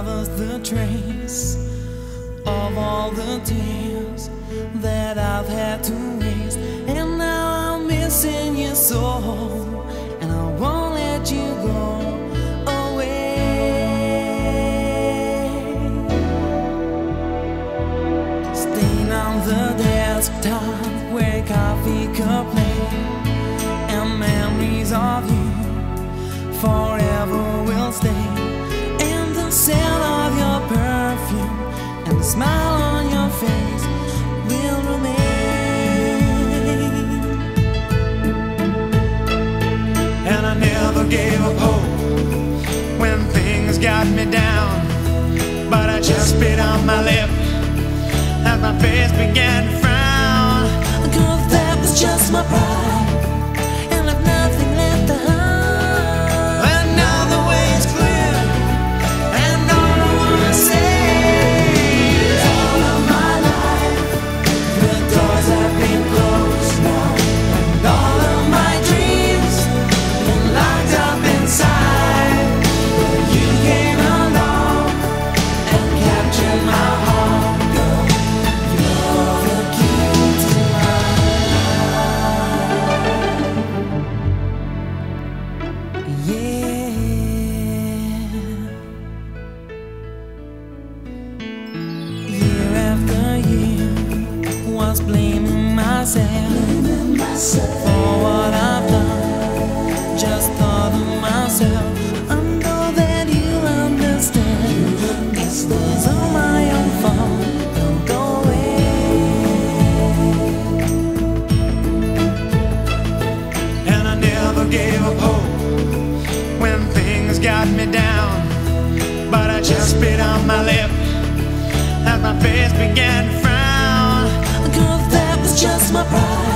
covers the trace of all the tears that I've had to waste. And now I'm missing you so, and I won't let you go away. Staying on the desktop where coffee cup lay, and memories of you forever will stay. And the scent of your perfume and the smile on your face will remain. And I never gave up hope when things got me down, but I just bit on my lip as my face began to frown. 'Cause that was just my pride, and I've nothing left to hide. And now the way is clear, and all I wanna say is all of my life the doors have been closed now, and all of my dreams been locked up inside. But you came along and captured my heart, girl. You're the key to mine. Yeah. Year after year was blaming myself for what I've done. Just thought of myself. I know that you understand. This was all my own fault. Don't go away. And I never gave up hope when things got me down, but I just bit on my lip as my face began to frown. 'Cause that was just my pride,